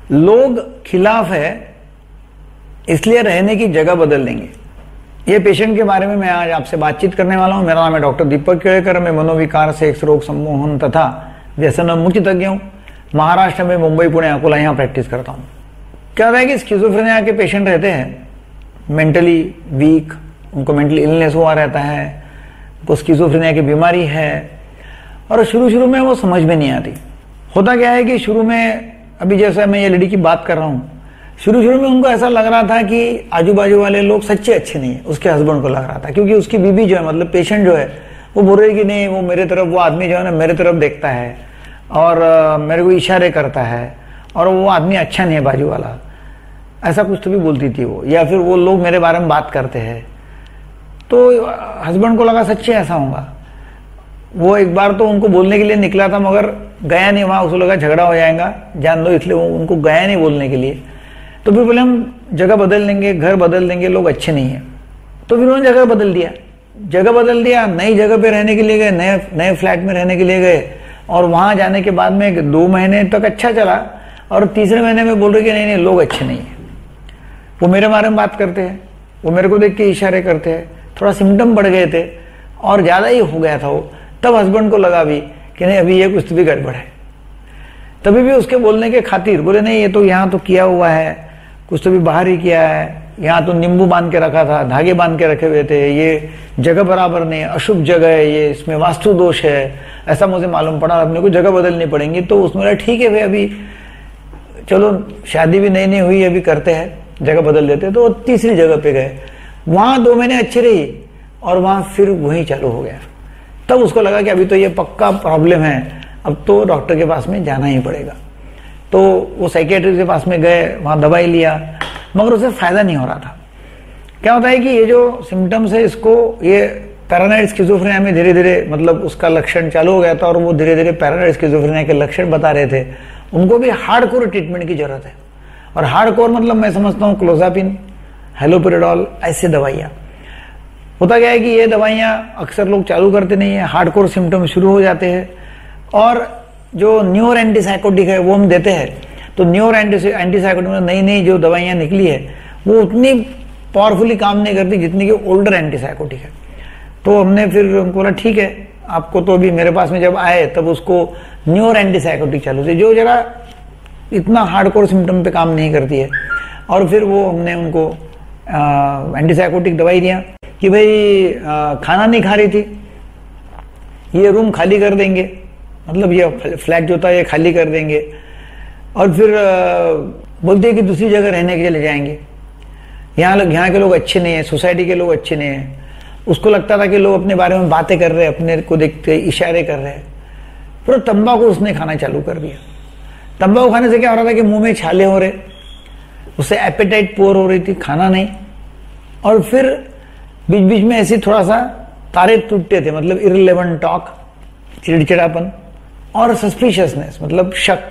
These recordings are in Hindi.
लोग खिलाफ है इसलिए रहने की जगह बदल देंगे। ये पेशेंट के बारे में मैं आज आपसे बातचीत करने वाला हूं। मेरा नाम है डॉक्टर दीपक केड़कर। मैं मनोविकार, सेक्स रोग, सम्मोहन तथा व्यसन मुख्यतज्ञ हूं। महाराष्ट्र में मुंबई, पुणे, अकोला यहां प्रैक्टिस करता हूं। क्या होता है कि स्किज़ोफ्रेनिया के पेशेंट रहते हैं मेंटली वीक, उनको मेंटल इलनेस हुआ रहता है, उनको स्किज़ोफ्रेनिया की बीमारी है और शुरू में वो समझ में नहीं आती। होता क्या है कि शुरू में, अभी जैसा मैं ये लेडी की बात कर रहा हूं, शुरू में उनको ऐसा लग रहा था कि आजू बाजू वाले लोग सच्चे अच्छे नहीं है। उसके हस्बैंड को लग रहा था, क्योंकि उसकी बीबी जो है, मतलब पेशेंट जो है, वो बोल रही कि नहीं, वो मेरे तरफ, वो आदमी जो है ना मेरे तरफ देखता है और मेरे को इशारे करता है और वो आदमी अच्छा नहीं है बाजू वाला, ऐसा कुछ तो भी बोलती थी वो। या फिर वो लोग मेरे बारे में बात करते हैं, तो हस्बैंड को लगा सच्चे ऐसा होगा। वो एक बार तो उनको बोलने के लिए निकला था, मगर गया नहीं वहां। उसको लगा झगड़ा हो जाएगा, जान दो, इसलिए वो उनको गया नहीं बोलने के लिए। तो फिर बोले हम जगह बदल देंगे, घर बदल देंगे, लोग अच्छे नहीं है। तो फिर उन्होंने जगह बदल दिया, नई जगह पे रहने के लिए गए, नए फ्लैट में रहने के लिए गए। और वहां जाने के बाद में 2 महीने तक अच्छा चला और तीसरे महीने में बोल रहे कि नहीं लोग अच्छे नहीं है, वो मेरे बारे में बात करते हैं, वो मेरे को देख के इशारे करते हैं। थोड़ा सिम्टम बढ़ गए थे और ज्यादा ही हो गया था वो। तब हस्बैंड को लगा भी कि नहीं, अभी ये कुछ तो भी गड़बड़ है। तभी भी उसके बोलने के खातिर बोले नहीं, ये तो यहाँ तो किया हुआ है, कुछ तो भी बाहर ही किया है, यहाँ तो नींबू बांध के रखा था, धागे बांध के रखे हुए थे, ये जगह बराबर नहीं है, अशुभ जगह है, ये इसमें वास्तु दोष है, ऐसा मुझे मालूम पड़ा, अपने को जगह बदलनी पड़ेगी। तो उसने बोला ठीक है भाई, अभी चलो शादी भी नई हुई, अभी करते हैं, जगह बदल देते। तो तीसरी जगह पे गए, वहां 2 महीने अच्छी रही और वहां फिर वही चालू हो गया। तब उसको लगा कि अभी तो ये पक्का प्रॉब्लम है, अब तो डॉक्टर के पास में जाना ही पड़ेगा। तो वो साइकियाट्रिस्ट के पास में गए, वहां दवाई लिया, मगर उसे फायदा नहीं हो रहा था। क्या होता है कि ये जो सिम्टम्स है, इसको ये पैरानॉइड स्किज़ोफ्रेनिया में धीरे धीरे, मतलब उसका लक्षण चालू हो गया था और वो धीरे धीरे पैरानॉइड स्किज़ोफ्रेनिया के लक्षण बता रहे थे। उनको भी हार्डकोर ट्रीटमेंट की जरूरत है। और हार्डकोर मतलब मैं समझता हूँ क्लोज़ापिन, हेलोपेरिडोल, ऐसे दवाइयाँ। होता क्या है कि ये दवाइयाँ अक्सर लोग चालू करते नहीं है, हार्डकोर सिम्टम शुरू हो जाते हैं। और जो न्यूरो एंटीसाइकोटिक है वो हम देते हैं। तो न्यूरो एंटीसाइकोटिक में नई जो दवाइयाँ निकली है वो उतनी पावरफुली काम नहीं करती जितनी कि ओल्डर एंटीसाइकोटिक है। तो हमने फिर उनको बोला ठीक है, आपको तो अभी मेरे पास में जब आए तब उसको न्यूरो एंटीसाइकोटिक चालू थी, जो जरा इतना हार्डकोर सिम्टम पे काम नहीं करती है। और फिर वो हमने उनको एंटीसाइकोटिक दवाई दिया कि भाई खाना नहीं खा रही थी, ये रूम खाली कर देंगे, मतलब ये फ्लैट जो था ये खाली कर देंगे। और फिर बोलते हैं कि दूसरी जगह रहने के लिए ले जाएंगे, यहाँ के लोग अच्छे नहीं है, सोसाइटी के लोग अच्छे नहीं है। उसको लगता था कि लोग अपने बारे में बातें कर रहे हैं, अपने को देखते इशारे कर रहे हैं। फिर तंबाकू उसने खाना चालू कर दिया। तंबाकू खाने से क्या हो रहा था कि मुंह में छाले हो रहे, उससे एपेटाइट पोर हो रही थी, खाना नहीं। और फिर बीच बीच में ऐसे थोड़ा सा तारे टूटते थे, मतलब इररिलेवेंट टॉक, चिड़चिड़ापन और सस्पिशियसनेस, मतलब शक,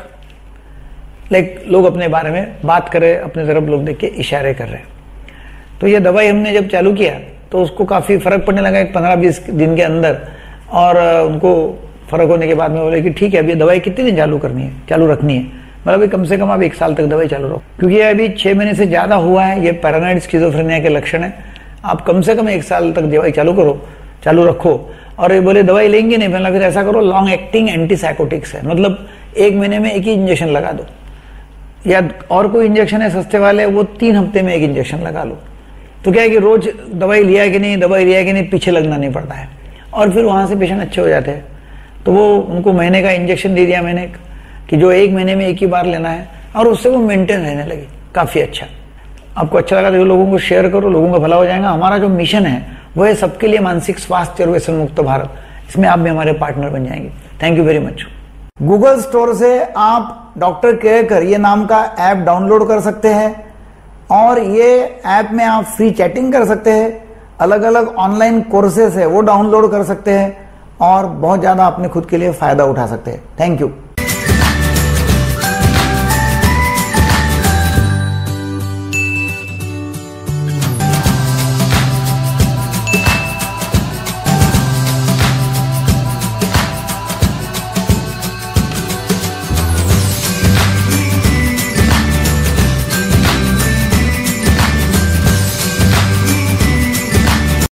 लाइक लोग अपने बारे में बात कर रहे, अपने तरफ लोग देख के इशारे कर रहे। तो ये दवाई हमने जब चालू किया तो उसको काफी फर्क पड़ने लगा 15-20 दिन के अंदर। और उनको फर्क होने के बाद में बोले कि ठीक है, अभी दवाई कितने दिन चालू रखनी है, मतलब कम से कम आप 1 साल तक दवाई चालू रखो, क्योंकि ये अभी 6 महीने से ज्यादा हुआ है। ये पैरानॉइड स्किज़ोफ्रेनिया के लक्षण है। आप कम से कम 1 साल तक दवाई चालू रखो। और ये बोले दवाई लेंगे नहीं, पहला फिर ऐसा करो, लॉन्ग एक्टिंग एंटीसाइकोटिक्स है, मतलब 1 महीने में 1 ही इंजेक्शन लगा दो, या और कोई इंजेक्शन है सस्ते वाले, वो 3 हफ्ते में 1 इंजेक्शन लगा लो। तो क्या है कि रोज दवाई लिया कि नहीं, पीछे लगना नहीं पड़ता है। और फिर वहां से पेशेंट अच्छे हो जाते हैं। तो वो उनको महीने का इंजेक्शन दे दिया मैंने कि जो 1 महीने में 1 ही बार लेना है, और उससे वो मेंटेन रहने लगी, काफी अच्छा। आपको अच्छा लगा तो लोगों को शेयर करो, लोगों का भला हो जाएगा। हमारा जो मिशन है वो है सबके लिए मानसिक स्वास्थ्य और व्यसन मुक्त भारत। इसमें आप भी हमारे पार्टनर बन जाएंगे। Thank you very much. Google store से आप डॉक्टर केड़कर ये नाम का ऐप डाउनलोड कर सकते हैं और ये ऐप में आप फ्री चैटिंग कर सकते हैं, अलग अलग ऑनलाइन कोर्सेस है वो डाउनलोड कर सकते हैं और बहुत ज्यादा अपने खुद के लिए फायदा उठा सकते हैं। Thank you.